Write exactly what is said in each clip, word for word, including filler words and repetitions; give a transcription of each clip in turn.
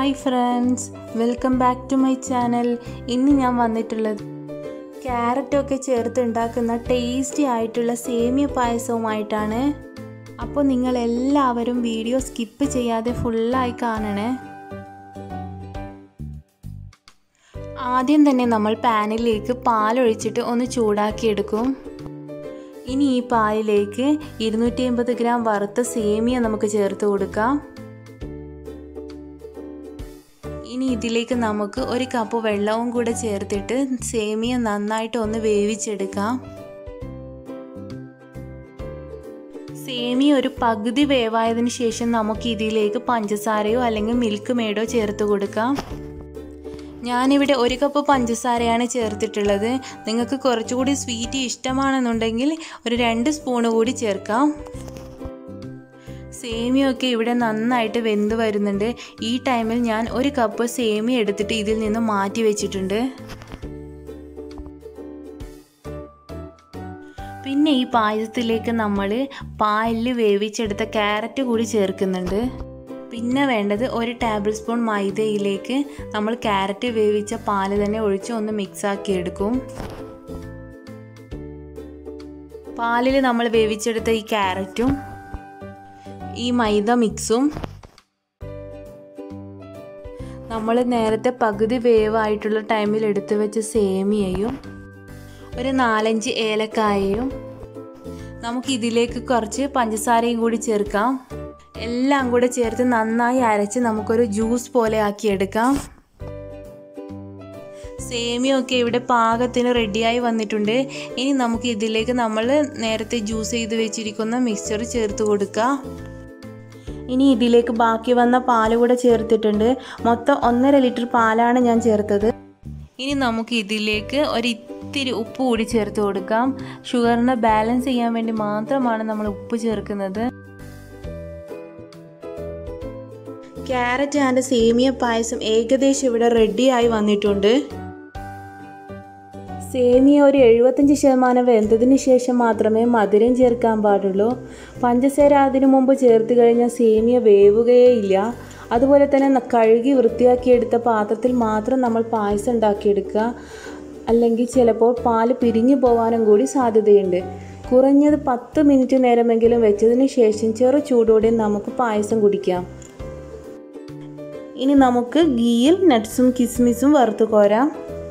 Hi friends, welcome back to my channel. ഇന്ന് ഞാൻ വന്നിട്ടുള്ളത് ക്യാരറ്റൊക്കെ ചേർത്ത് ഉണ്ടാക്കുന്ന ടേസ്റ്റി ആയിട്ടുള്ള സേമിയ പായസവുമായിട്ടാണ്. അപ്പോൾ നിങ്ങളെല്ലാവരും വീഡിയോ സ്കിപ്പ് ചെയ്യാതെ ഫുള്ളായി കാണണേ. ആദ്യം തന്നെ നമ്മൾ പാനിലേക്ക് പാലൊഴിച്ചിട്ട് ഒന്ന് ചൂടാക്കിയെടുക്കും. ഇനി ഈ പാലിലേക്ക് ഇരുന്നൂറ്റി അമ്പത് ഗ്രാം വറുത്ത സേമിയ നമുക്ക് ചേർത്ത് കൊടുക്കാം. ഇനി ഇതിലേക്ക് നമുക്ക് ഒരു കപ്പ് വെള്ളവും കൂടെ ചേർത്തിട്ട് സേമിയ നന്നായിട്ട് ഒന്ന് വേവിച്ചെടുക്കാം. സേമിയ ഒരു പകുതി വേവായതിനു ശേഷം നമുക്ക് ഇതിലേക്ക് പഞ്ചസാരയോ അല്ലെങ്കിൽ മിൽക്ക് മേഡോ ചേർത്ത് കൊടുക്കാം. ഞാനിവിടെ ഒരു കപ്പ് പഞ്ചസാരയാണ് ചേർത്തിട്ടുള്ളത്. നിങ്ങൾക്ക് കുറച്ചുകൂടി സ്വീറ്റ് ഇഷ്ടമാണെന്നുണ്ടെങ്കിൽ ഒരു രണ്ട് സ്പൂണ് കൂടി ചേർക്കാം. സേമിയൊക്കെ ഇവിടെ നന്നായിട്ട് വെന്ത് വരുന്നുണ്ട്. ഈ ടൈമിൽ ഞാൻ ഒരു കപ്പ് സേമിയ എടുത്തിട്ട് ഇതിൽ നിന്ന് മാറ്റി വെച്ചിട്ടുണ്ട്. പിന്നെ ഈ പായസത്തിലേക്ക് നമ്മൾ പാലിൽ വേവിച്ചെടുത്ത ക്യാരറ്റ് കൂടി ചേർക്കുന്നുണ്ട്. പിന്നെ വേണ്ടത് ഒരു ടേബിൾ സ്പൂൺ മൈദയിലേക്ക് നമ്മൾ ക്യാരറ്റ് വേവിച്ച പാല് തന്നെ ഒഴിച്ച് ഒന്ന് മിക്സ് ആക്കി എടുക്കും. പാലിൽ നമ്മൾ വേവിച്ചെടുത്ത ഈ ക്യാരറ്റും ഈ മൈദ മിക്സും നമ്മൾ നേരത്തെ പകുതി വേവായിട്ടുള്ള ടൈമിൽ എടുത്തു വെച്ച സേമിയയും ഒരു നാലഞ്ച് ഏലക്കായയും നമുക്ക് ഇതിലേക്ക് കുറച്ച് പഞ്ചസാരയും കൂടി ചേർക്കാം. എല്ലാം കൂടെ ചേർത്ത് നന്നായി അരച്ച് നമുക്കൊരു ജ്യൂസ് പോലെ ആക്കിയെടുക്കാം. സേമിയൊക്കെ ഇവിടെ പാകത്തിന് റെഡിയായി വന്നിട്ടുണ്ട്. ഇനി നമുക്ക് ഇതിലേക്ക് നമ്മൾ നേരത്തെ ജ്യൂസ് ചെയ്ത് വെച്ചിരിക്കുന്ന മിക്സ്ചർ ചേർത്ത് കൊടുക്കാം. ഇനി ഇതിലേക്ക് ബാക്കി വന്ന പാൽ കൂടെ ചേർത്തിട്ടുണ്ട്. മൊത്തം ഒന്നര ലിറ്റർ പാലാണ് ഞാൻ ചേർത്തത്. ഇനി നമുക്ക് ഇതിലേക്ക് ഒരു ഇത്തിരി ഉപ്പ് കൂടി ചേർത്ത് കൊടുക്കാം. ഷുഗറിനെ ബാലൻസ് ചെയ്യാൻ വേണ്ടി മാത്രമാണ് നമ്മൾ ഉപ്പ് ചേർക്കുന്നത്. ക്യാരറ്റ് ആൻഡ് സേമിയ പായസം ഏകദേശം ഇവിടെ റെഡിയായി വന്നിട്ടുണ്ട്. സേമിയ ഒരു എഴുപത്തഞ്ച് ശതമാനം വെന്തതിന് ശേഷം മാത്രമേ മധുരം ചേർക്കാൻ പാടുള്ളൂ. പഞ്ചസാര അതിനു മുമ്പ് ചേർത്ത് കഴിഞ്ഞാൽ സേമിയ വേവുകയേ ഇല്ല. അതുപോലെ തന്നെ കഴുകി വൃത്തിയാക്കിയെടുത്ത പാത്രത്തിൽ മാത്രം നമ്മൾ പായസം ഉണ്ടാക്കിയെടുക്കുക. അല്ലെങ്കിൽ ചിലപ്പോൾ പാല് പിരിഞ്ഞു പോകാനും കൂടി സാധ്യതയുണ്ട്. കുറഞ്ഞത് പത്ത് മിനിറ്റ് നേരമെങ്കിലും വെച്ചതിന് ശേഷം ചെറു ചൂടോടെ നമുക്ക് പായസം കുടിക്കാം. ഇനി നമുക്ക് ഗീയിൽ നട്ട്സും കിസ്മിസും വറുത്ത് കോരാം.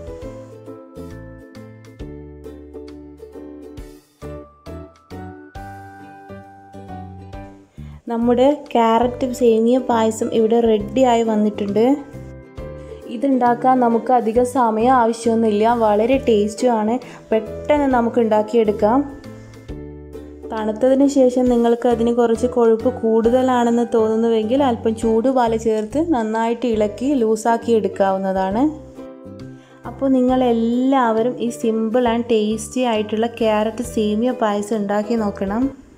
നമ്മുടെ ക്യാരറ്റ് സേമിയ പായസം ഇവിടെ റെഡിയായി വന്നിട്ടുണ്ട്. ഇതുണ്ടാക്കാൻ നമുക്ക് അധികം സമയം ആവശ്യമൊന്നുമില്ല. വളരെ ടേസ്റ്റുമാണ്. പെട്ടെന്ന് നമുക്ക് ഉണ്ടാക്കിയെടുക്കാം. തണുത്തതിന് ശേഷം നിങ്ങൾക്ക് അതിന് കുറച്ച് കൊഴുപ്പ് കൂടുതലാണെന്ന് തോന്നുന്നുവെങ്കിൽ അല്പം ചൂടുപാൽ ചേർത്ത് നന്നായിട്ട് ഇളക്കി ലൂസാക്കി എടുക്കാവുന്നതാണ്. അപ്പോൾ നിങ്ങളെല്ലാവരും ഈ സിമ്പിൾ ആൻഡ് ടേസ്റ്റി ആയിട്ടുള്ള ക്യാരറ്റ് സേമിയ പായസം ഉണ്ടാക്കി നോക്കണം.